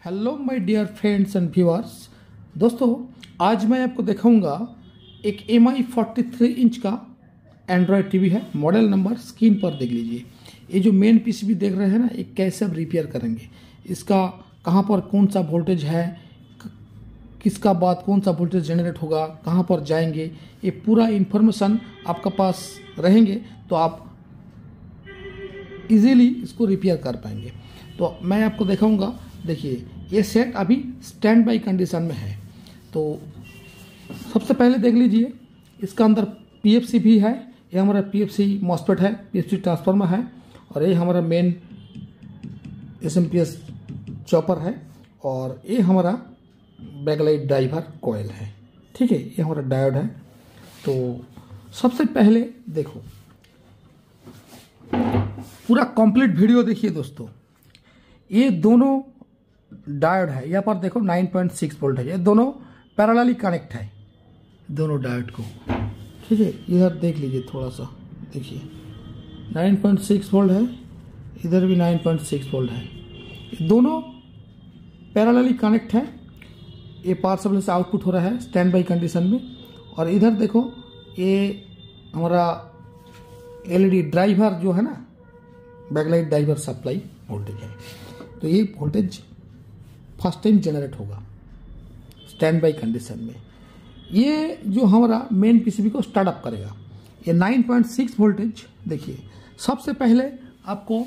Hello my dear friends and viewers. दोस्तों, आज मैं आपको दिखाऊंगा एक MI 43 इंच का एंड्रॉयड टीवी है। मॉडल नंबर स्क्रीन पर देख लीजिए। ये जो मेन पीसीबी देख रहे हैं ना, ये कैसे आप रिपेयर करेंगे, इसका कहाँ पर कौन सा वोल्टेज है, किसका बाद कौन सा वोल्टेज जनरेट होगा, कहाँ पर जाएंगे, ये पूरा इन्फॉर्मेशन आपके पास रहेंगे तो आप इजीली इसको रिपेयर कर पाएंगे। तो मैं आपको दिखाऊंगा। देखिए, ये सेट अभी स्टैंड बाई कंडीशन में है। तो सबसे पहले देख लीजिए, इसका अंदर PFC भी है। ये हमारा PFC मॉसफेट है, PFC ट्रांसफार्मर है, और ये हमारा मेन SMPS चॉपर है, और ये हमारा बैकलाइट ड्राइवर कॉइल है। ठीक है, ये हमारा डायोड है। तो सबसे पहले देखो, पूरा कंप्लीट वीडियो देखिए दोस्तों। ये दोनों डायोड है, यहाँ पर देखो 9.6 वोल्ट है। ये दोनों पैरेलली कनेक्ट है, दोनों डायोड को। ठीक है, इधर देख लीजिए थोड़ा सा, देखिए 9.6 वोल्ट है, इधर भी 9.6 वोल्ट है। ये दोनों पैरेलली कनेक्ट है। ये पावर सप्लाई से आउटपुट हो रहा है स्टैंड बाई कंडीशन में। और इधर देखो, ये हमारा LED ड्राइवर जो है ना, बैकलाइट ड्राइवर सप्लाई वोल्टेज है। तो ये वोल्टेज फर्स्ट टाइम जनरेट होगा स्टैंड बाई कंडीशन में। ये जो हमारा मेन पीसीबी को स्टार्टअप करेगा, ये 9.6 वोल्टेज। देखिए, सबसे पहले आपको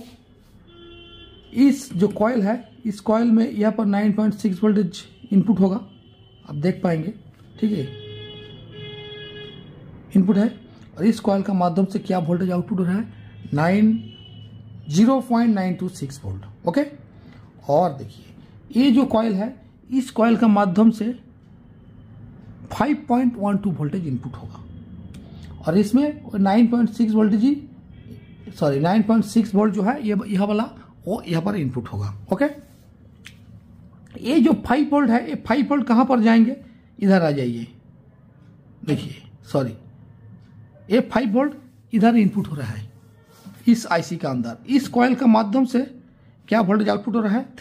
इस जो कॉइल है, इस कॉइल में यहाँ पर 9.6 वोल्टेज इनपुट होगा, आप देख पाएंगे। ठीक है, इनपुट है, और इस कॉइल का माध्यम से क्या वोल्टेज आउटपुट हो रहा है, 0.926 वोल्ट। ओके, और देखिए ये जो कॉइल है, इस कॉइल का माध्यम से 5.12 वोल्टेज इनपुट होगा, और इसमें 9.6 वोल्ट जो है, ये यह वाला वो यहाँ पर इनपुट होगा। ओके, ये जो 5 वोल्ट है, ये 5 वोल्ट कहाँ पर जाएंगे, इधर आ जाइए। देखिए, सॉरी, ये 5 वोल्ट इधर इनपुट हो रहा है इस IC का अंदर। इस कॉइल का माध्यम से क्या वोल्टेज आउटपुट हो रहा है,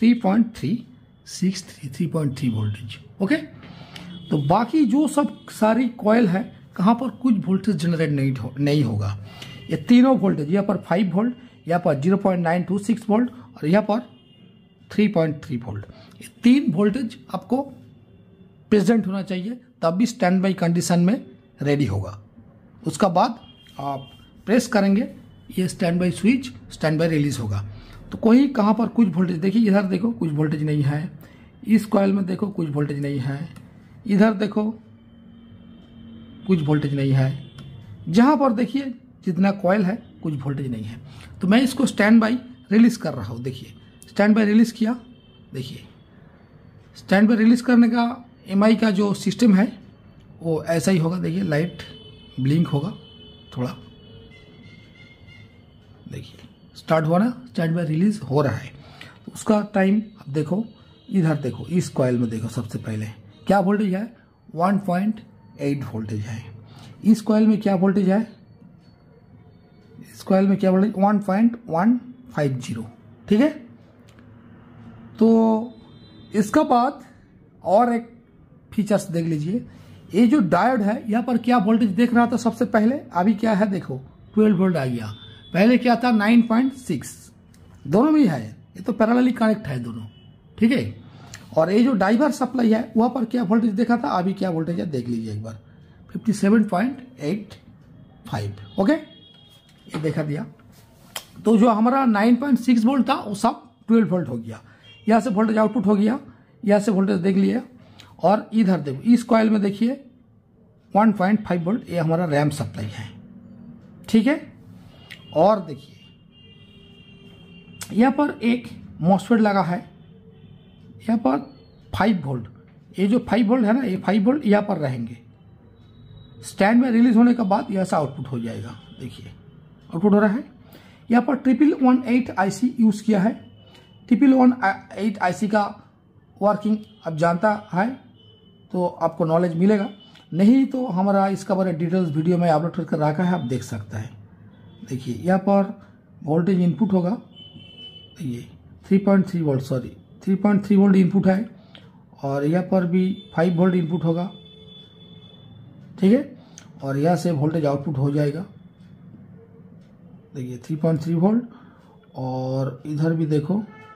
3.3 वोल्टेज। ओके, तो बाकी जो सब सारी कॉइल है, कहाँ पर कुछ वोल्टेज जनरेट नहीं होगा। ये तीनों वोल्टेज, यहाँ पर 5 वोल्ट, यहाँ पर 0.926 वोल्ट, और यहाँ पर 3.3 वोल्ट, ये 3 वोल्टेज आपको प्रेजेंट होना चाहिए, तब भी स्टैंड बाई कंडीशन में रेडी होगा। उसका बाद आप प्रेस करेंगे, ये stand by switch stand by release होगा। तो कोई कहाँ पर कुछ वोल्टेज, देखिए इधर देखो कुछ वोल्टेज नहीं है, इस कॉइल में देखो कुछ वोल्टेज नहीं है, इधर देखो कुछ वोल्टेज नहीं है, जहाँ पर देखिए जितना कॉइल है कुछ वोल्टेज नहीं है। तो मैं इसको स्टैंड बाई रिलीज कर रहा हूँ। देखिए, स्टैंड बाई रिलीज किया। देखिए, स्टैंड बाई रिलीज करने का MI का जो सिस्टम है वो ऐसा ही होगा। देखिए, लाइट ब्लिंक होगा थोड़ा। देखिए, स्टार्ट हुआ ना, स्टैंड बाई रिलीज हो रहा है। तो उसका टाइम अब देखो, इधर देखो, इस कॉइल में देखो, सबसे पहले क्या वोल्टेज है, 1.8 वोल्टेज है। इस कॉइल में क्या वोल्टेज है, इस कॉइल में क्या वोल्टेज, 1.150। ठीक है, तो इसका बाद और एक फीचर्स देख लीजिए। ये जो डायोड है, यहाँ पर क्या वोल्टेज देख रहा था सबसे पहले, अभी क्या है देखो, 12 वोल्ट आ गया। पहले क्या था, 9.6। दोनों में है, ये तो पैरेलली कनेक्ट है दोनों। ठीक है, और ये जो ड्राइवर सप्लाई है, वहां पर क्या वोल्टेज देखा था, अभी क्या वोल्टेज है देख लीजिए एक बार, 57.85। ओके, ये देखा दिया। तो जो हमारा 9.6 वोल्ट था, वो सब 12 वोल्ट हो गया। यहाँ से वोल्टेज आउटपुट हो गया, यहाँ से वोल्टेज देख लिया। और इधर देखो, इस कॉइल में देखिए 1.5 वोल्ट, ये हमारा रैम सप्लाई है। ठीक है, और देखिए यहाँ पर एक मॉसफेट लगा है, यहाँ पर 5 वोल्ट। ये जो 5 वोल्ट है ना, ये 5 वोल्ट यहाँ पर रहेंगे। स्टैंड में रिलीज होने के बाद यहाँ से आउटपुट हो जाएगा। देखिए, आउटपुट हो रहा है। यहाँ पर 1118 IC यूज किया है। 1118 IC का वर्किंग अब जानता है तो आपको नॉलेज मिलेगा, नहीं तो हमारा इसका बारे डिटेल्स वीडियो में अपलोड करके रखा है, आप देख सकते हैं। देखिए, यहाँ पर वोल्टेज इनपुट होगा, ये 3.3 वोल्ट, सॉरी 3.3 वोल्ट इनपुट है और यहाँ पर भी 5 वोल्ट इनपुट होगा, ठीक है। और यहाँ से वोल्टेज आउटपुट हो जाएगा, देखिए 3.3 वोल्ट। और इधर भी देखो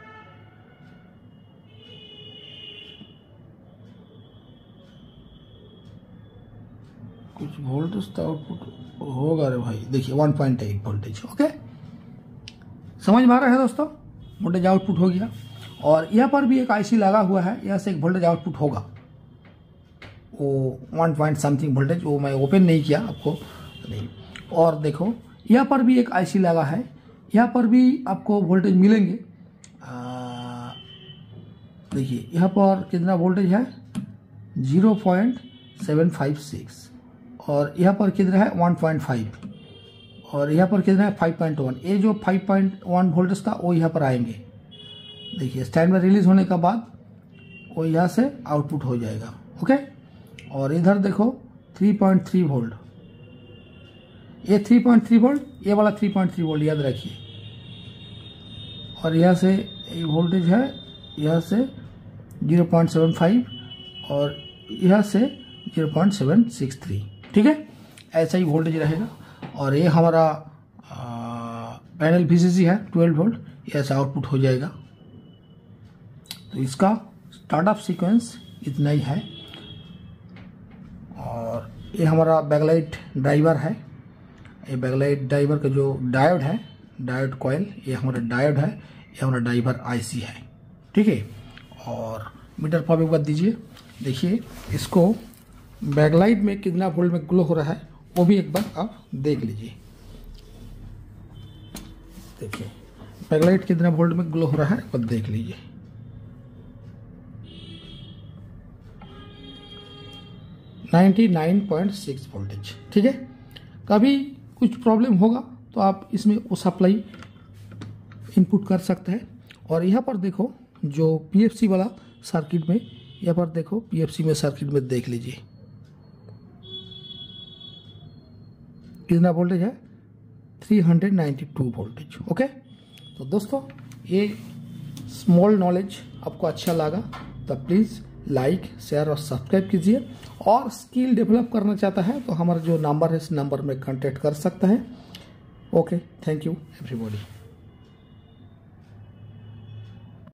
कुछ वोल्टेज तो आउटपुट होगा रे भाई, देखिए 1.8 वोल्टेज। ओके, समझ में आ रहा है दोस्तों, वोल्टेज आउटपुट हो गया। और यहाँ पर भी एक आईसी लगा हुआ है, यहाँ से एक वोल्टेज आउटपुट होगा, वो 1 पॉइंट समथिंग वोल्टेज, वो मैं ओपन नहीं किया आपको नहीं। और देखो यहाँ पर भी एक आईसी लगा है, यहाँ पर भी आपको वोल्टेज मिलेंगे। देखिए यहाँ पर कितना वोल्टेज है 0.756 और यहाँ पर कितना है 1.5 और यहाँ पर कितना है 5.1। ये जो 5.1 वोल्टेज का वो यहाँ पर आएंगे, देखिए स्टैंड में रिलीज होने के बाद वो यहाँ से आउटपुट हो जाएगा। ओके, और इधर देखो 3.3 वोल्ट, ये 3.3 वोल्ट, ये वाला 3.3 वोल्ट याद रखिए। और यहाँ से ये वोल्टेज है, यहाँ से 0.75 और यहाँ से 0.763, ठीक है, ऐसा ही वोल्टेज रहेगा। और ये हमारा पैनल VCC है 12 वोल्ट, ऐसा आउटपुट हो जाएगा। तो इसका स्टार्टअप सीक्वेंस इतना ही है। और ये हमारा बैकलाइट ड्राइवर है, ये बैकलाइट ड्राइवर का जो डायोड है, डायोड कॉइल, ये हमारा डायोड है, ये हमारा ड्राइवर आईसी है, ठीक है। और मीटर पॉप एक बार दीजिए, देखिए इसको बैकलाइट में कितना वोल्ट में ग्लो हो रहा है वो भी एक बार आप देख लीजिए। देखिए बैकलाइट कितना वोल्ट में ग्लो हो रहा है एक बार देख लीजिए। 99.6 वोल्टेज, ठीक है। कभी कुछ प्रॉब्लम होगा तो आप इसमें वो सप्लाई इनपुट कर सकते हैं। और यहाँ पर देखो जो PFC वाला सर्किट में, यहाँ पर देखो PFC में सर्किट में देख लीजिए कितना वोल्टेज है 392 वोल्टेज। ओके, तो दोस्तों ये स्मॉल नॉलेज आपको अच्छा लगा तो प्लीज़ लाइक शेयर और सब्सक्राइब कीजिए। और स्किल डेवलप करना चाहता है तो हमारा जो नंबर है इस नंबर में कांटेक्ट कर सकता है। Okay, thank you everybody.